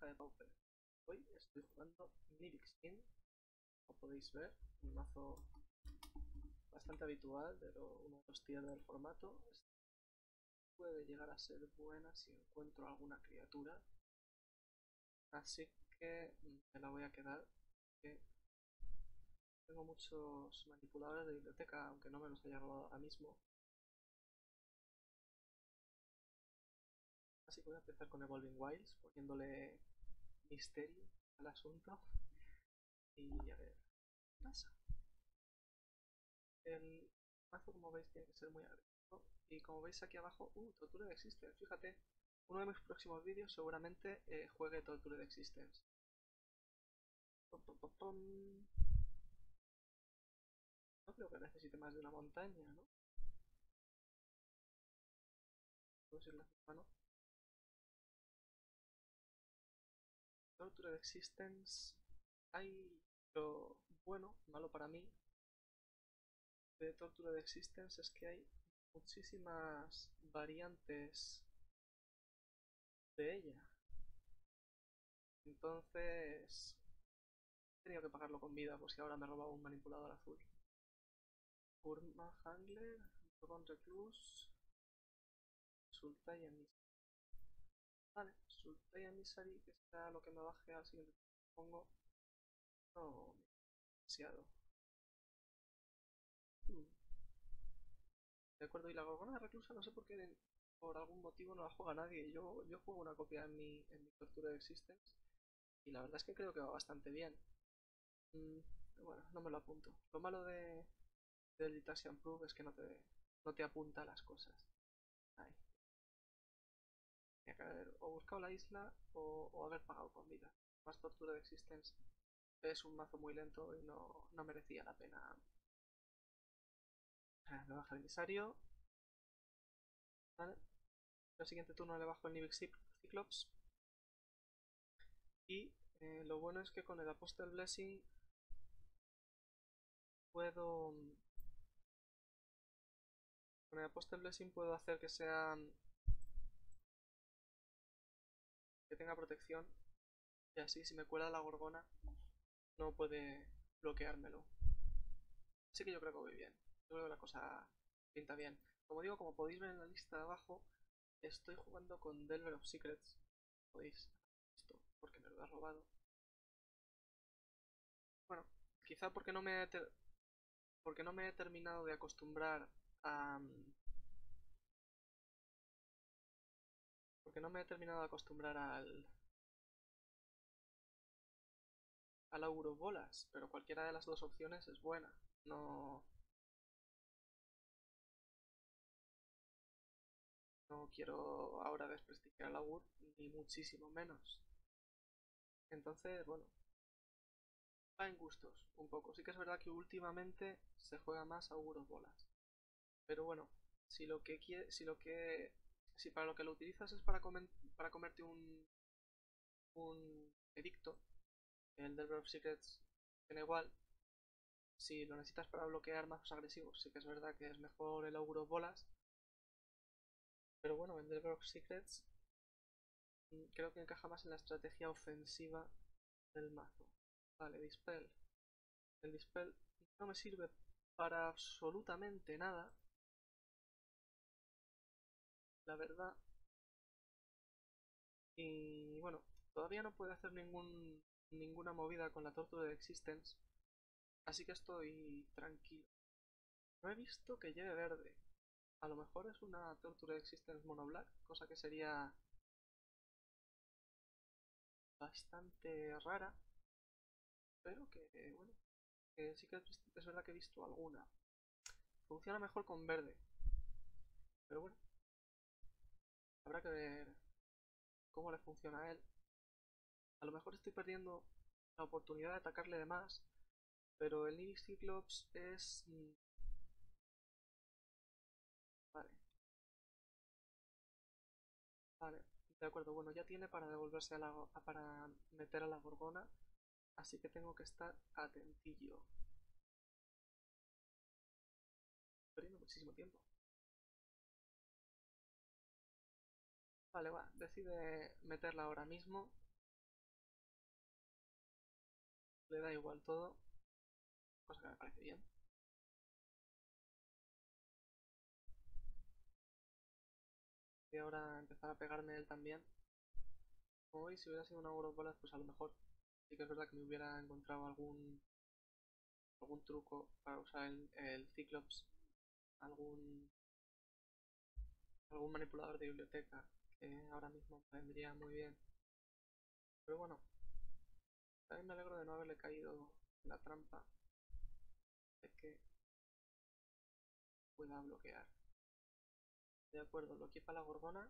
caja de Pauper. Hoy estoy jugando Nibixin, como podéis ver, un mazo bastante habitual, pero uno de los tiers del formato. Puede llegar a ser buena si encuentro alguna criatura, así que me la voy a quedar. Tengo muchos manipuladores de biblioteca, aunque no me los haya robado ahora mismo. Así que voy a empezar con Evolving Wilds, poniéndole misterio al asunto. Y a ver qué pasa. El mazo, como veis, tiene que ser muy agresivo. Y como veis aquí abajo, Tortured Existence. Fíjate, uno de mis próximos vídeos seguramente juegue Tortured Existence. Pom, pom, pom, pom. No creo que necesite más de una montaña, ¿no? Vamos a ir la mano. Tortured Existence. Hay lo bueno, malo para mí, de Tortured Existence es que hay muchísimas variantes de ella. Entonces, he tenido que pagarlo con vida, pues si ahora me he robado un manipulador azul. Burma Handler, Dragon Recluse, Sultai Emissary. Vale, Sultai Emissary, que sea lo que me baje al siguiente, pongo. No, demasiado. De acuerdo, y la Gorgona Reclusa no sé por qué, por algún motivo no la juega nadie. Yo juego una copia en mi Tortured de Existence y la verdad es que creo que va bastante bien. Bueno, no me lo apunto. Lo malo del Ditaxian Proof es que no te apunta las cosas. Ahí. Tenía que haber o buscado la isla o haber pagado con vida. Más Tortured Existence es un mazo muy lento y no merecía la pena. Me baja el emisario. Vale. El siguiente turno le bajo el Nibix Cyclops. Y lo bueno es que con el Apostle Blessing puedo. Con el Apostle Blessing puedo hacer que sea. Que tenga protección. Y así, si me cuela la Gorgona, no puede bloqueármelo. Así que yo creo que voy bien. Yo creo que la cosa pinta bien. Como digo, como podéis ver en la lista de abajo, estoy jugando con Delver of Secrets. Podéis esto, porque me lo he robado. Bueno, quizá porque no me he terminado de acostumbrar a. Porque no me he terminado de acostumbrar al Auro Bolas, pero cualquiera de las dos opciones es buena. No quiero ahora desprestigiar al Augur, ni muchísimo menos. Entonces, bueno, va en gustos, un poco. Sí que es verdad que últimamente se juega más Auguros Bolas. Pero bueno, si lo que si para lo que lo utilizas es para comerte un edicto, el Delver of Secrets tiene igual. Si lo necesitas para bloquear mazos agresivos, sí que es verdad que es mejor el Auguros Bolas. Pero bueno, el Delver of Secrets creo que encaja más en la estrategia ofensiva del mazo. Vale, Dispel. El Dispel no me sirve para absolutamente nada, la verdad. Y bueno, todavía no puedo hacer ninguna movida con la Tortured Existence, así que estoy tranquilo. No he visto que lleve verde. A lo mejor es una Tortured Existence mono black, cosa que sería bastante rara, pero que bueno, que sí que es verdad que he visto alguna. Funciona mejor con verde, pero bueno, habrá que ver cómo le funciona a él. A lo mejor estoy perdiendo la oportunidad de atacarle de más, pero el Nibix Cyclops es. Vale, vale, de acuerdo. Bueno, ya tiene para devolverse para meter a la Gorgona, así que tengo que estar atentillo. Perdiendo muchísimo tiempo. Vale, va, decide meterla ahora mismo. le da igual todo, cosa que me parece bien. Y ahora empezar a pegarme él también. Como veis, si hubiera sido una Bolas, pues a lo mejor sí que es verdad que me hubiera encontrado algún truco para usar el Cyclops, algún, algún manipulador de biblioteca que ahora mismo me vendría muy bien. Pero bueno, también me alegro de no haberle caído en la trampa de que pueda bloquear. De acuerdo, lo equipa la Gorgona.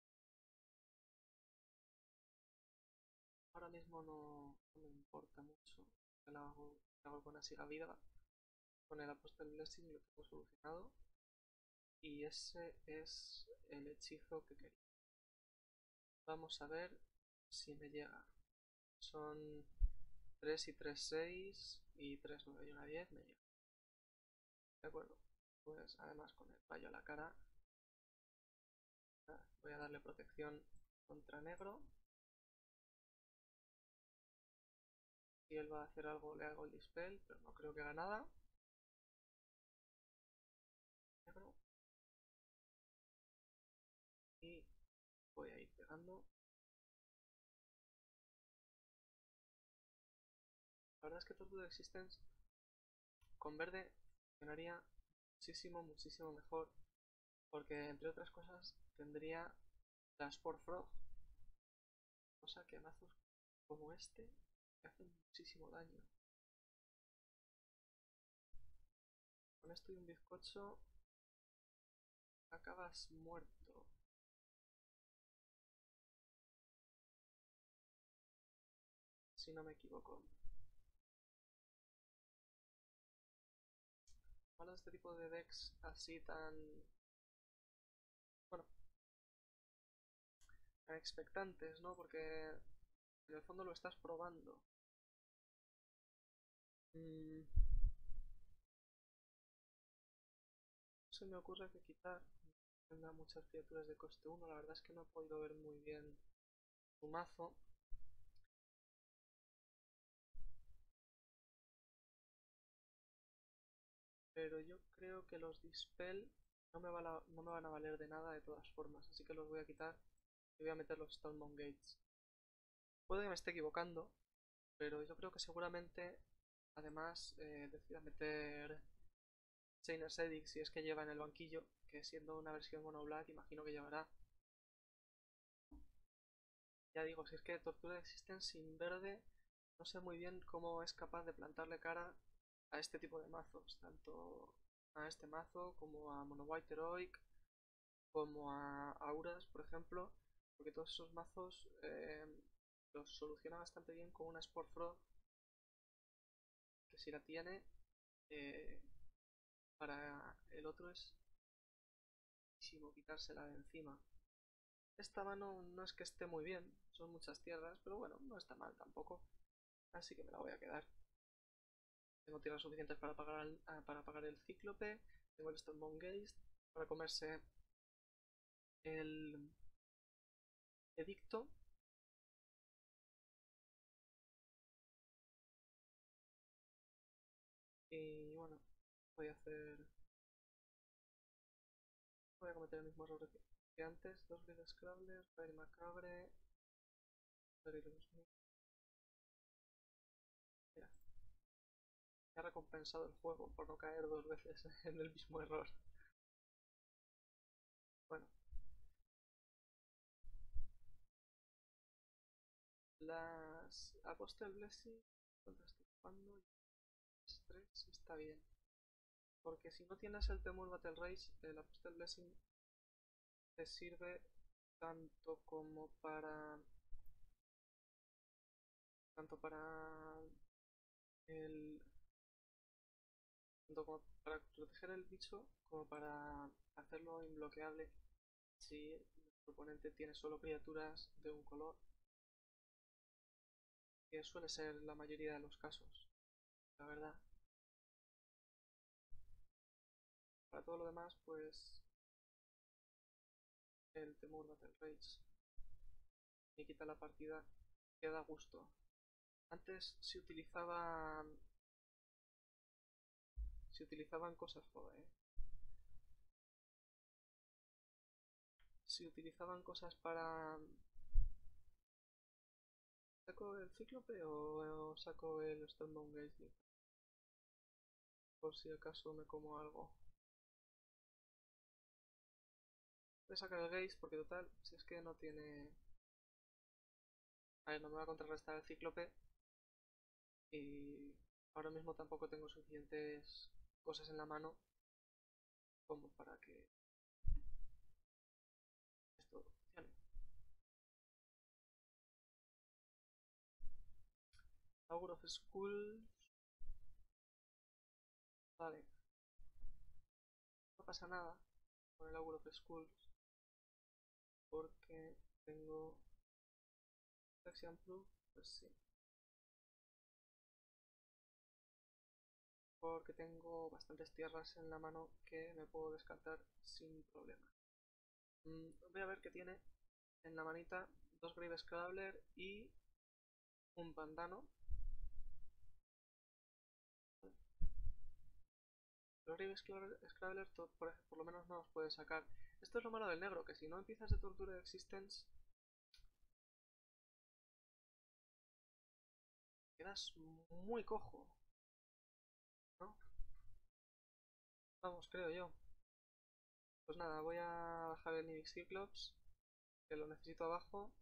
Ahora mismo no me importa mucho que la Gorgona siga viva. Con el Apostle Blessing lo tengo solucionado. Y ese es el hechizo que quería. Vamos a ver si me llega. Son 3 y 3, 6 y 3, 9 y 1, 10 me llega. De acuerdo. Pues además con el rayo a la cara voy a darle protección contra negro. Si él va a hacer algo le hago el dispel, pero no creo que haga nada. Negro. Y voy a ir pegando. La verdad es que Torture Existence con verde funcionaría muchísimo mejor. Porque entre otras cosas tendría la Sport Frog. Cosa que a mazos como este me hacen muchísimo daño. Con esto y un bizcocho acabas muerto. Si no me equivoco. Malo de este tipo de decks así tan... Bueno, tan expectantes, ¿no? Porque en el fondo lo estás probando. No se me ocurre que quitar tenga muchas criaturas de coste 1. La verdad es que no he podido ver muy bien su mazo. Pero yo creo que los Dispel no me van a valer de nada de todas formas. Así que los voy a quitar y voy a meter los Stone Gates. Puede que me esté equivocando, pero yo creo que seguramente además decida meter Chainer's Edict si es que lleva en el banquillo, que siendo una versión mono black imagino que llevará. Ya digo, si es que Tortura existen sin verde, no sé muy bien cómo es capaz de plantarle cara a este tipo de mazos, tanto a este mazo como a Mono White Heroic, como a Auras, por ejemplo, porque todos esos mazos los soluciona bastante bien con una Sport Frog, que si la tiene, eh, para el otro es muchísimo quitársela de encima. Esta mano no es que esté muy bien, son muchas tierras, pero bueno, no está mal tampoco, así que me la voy a quedar. Tengo tierras suficientes para pagar el Cíclope, tengo el Stormbound Geist para comerse el Edicto. Y bueno, voy a hacer... Voy a cometer el mismo error que antes. Dos Blade Scrabbler, Fire Macabre... Mira, me ha recompensado el juego por no caer dos veces en el mismo error. Bueno, las Apostle Blessing contra estoy jugando Stress está bien. Porque si no tienes el Temur Battle Rage, el Apostle Blessing te sirve tanto como para el tanto como para proteger el bicho como para hacerlo imbloqueable si el oponente tiene solo criaturas de un color, que suele ser la mayoría de los casos, la verdad. Para todo lo demás, pues el Temur Battle Rage me quita la partida, queda a gusto. Antes se utilizaban cosas, joder, se utilizaban cosas para... ¿Saco el Cíclope o saco el Stormbound Gaze? Por si acaso me como algo. Voy a sacar el Gaze porque total, si es que no tiene... A ver, no me va a contrarrestar el Cíclope. Y ahora mismo tampoco tengo suficientes cosas en la mano como para que esto funcione. Hour of School. Vale, no pasa nada con el Hour of Schools porque tengo Section Proof, pues sí, porque tengo bastantes tierras en la mano que me puedo descartar sin problema. Voy a ver qué tiene en la manita: dos Grave Scrabbler y un Pantano. Los Grave Scrabbler por lo menos no los puedes sacar. Esto es lo malo del negro, que si no empiezas de Torture de Existence quedas muy cojo, ¿no? Vamos, creo yo. Pues nada, voy a bajar el Nivix Cyclops, que lo necesito abajo.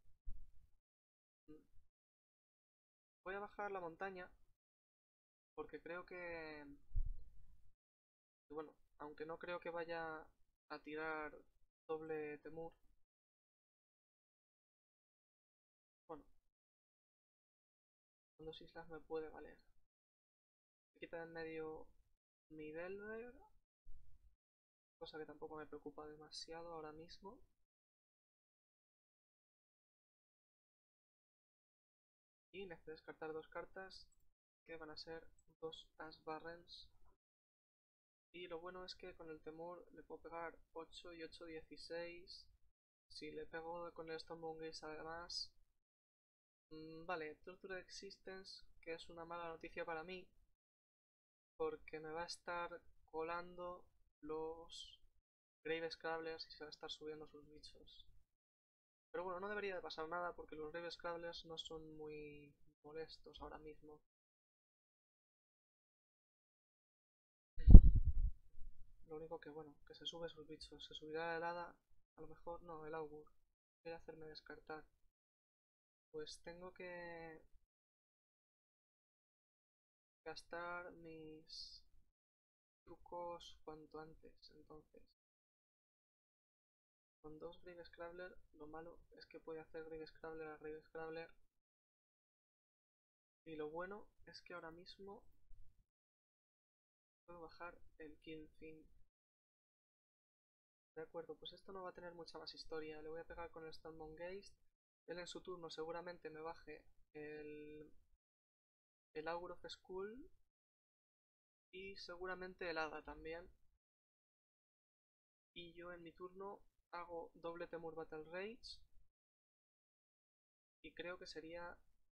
Voy a bajar la montaña, porque creo que... Bueno, aunque no creo que vaya a tirar doble Temur. Bueno, con dos islas me puede valer. Me quita en medio mi Delver, cosa que tampoco me preocupa demasiado ahora mismo. Y necesito descartar dos cartas, que van a ser dos Ash Barrens. Y lo bueno es que con el Temur le puedo pegar 8 y 8, 16. Si le pego con el Stormbound Gaze además... vale, Torture Existence, que es una mala noticia para mí, porque me va a estar colando los Grave Scrabblers y se va a estar subiendo sus bichos. Pero bueno, no debería de pasar nada porque los Grave Scrabblers no son muy molestos ahora mismo. Lo único que, bueno, que se sube sus bichos. Se subirá el hada, a lo mejor, no, el augur. Quiere hacerme descartar. Pues tengo que gastar mis trucos cuanto antes, entonces. Con dos Grave Scrabbler, lo malo es que puede hacer Grave Scrabbler a Grave Scrabbler. Y lo bueno es que ahora mismo puedo bajar el Kill Fin. De acuerdo, pues esto no va a tener mucha más historia. Le voy a pegar con el Stormbound Gaze. Él en su turno seguramente me baje el Augur of School y seguramente el Hada también. Y yo en mi turno hago doble Temur Battle Rage y creo que sería...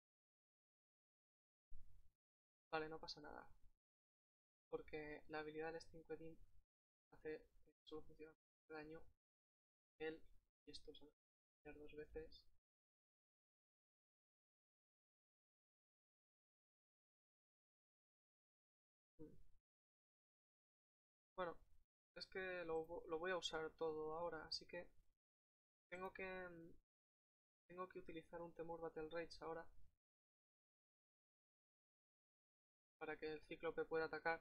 Vale, no pasa nada, porque la habilidad del Stinquedin hace que solo funcione de daño él, y esto se va a hacer dos veces. Bueno, es que lo voy a usar todo ahora, así que tengo que tengo que utilizar un Temur Battle Rage ahora para que el Cíclope pueda atacar.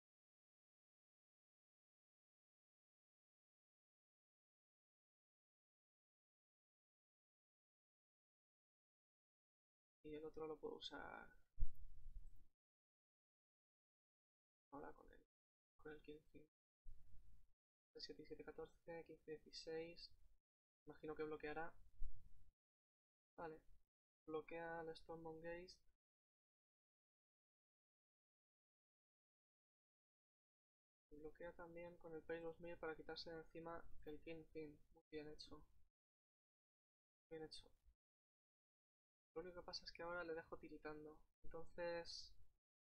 Y el otro lo puedo usar ahora con el 15. 7 y 7, 14, 15, 16. Imagino que bloqueará. Vale. Bloquea el Stormbound Gaze. Bloquea también con el Perilous Mir para quitarse de encima el King Fin. Muy bien hecho. Bien hecho. Lo único que pasa es que ahora le dejo tiritando. Entonces...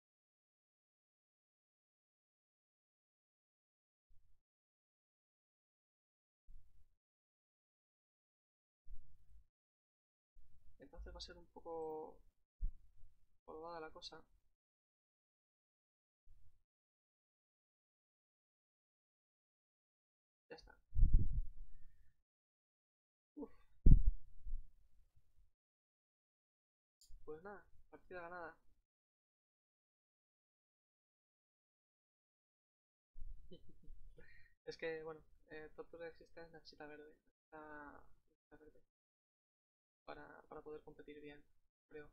Entonces va a ser un poco colgada la cosa. Ya está. Uf, pues nada, partida ganada. Es que, bueno, Torture Existence necesita verde. Necesita verde para poder competir bien, creo.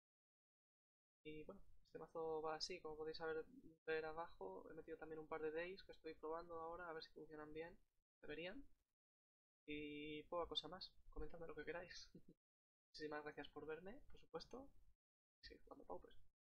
Y bueno, este mazo va así, como podéis ver abajo, he metido también un par de days que estoy probando ahora, a ver si funcionan bien. Deberían. Y poca cosa más. Comentadme lo que queráis. Muchísimas gracias por verme, por supuesto. Y seguid jugando Paupers.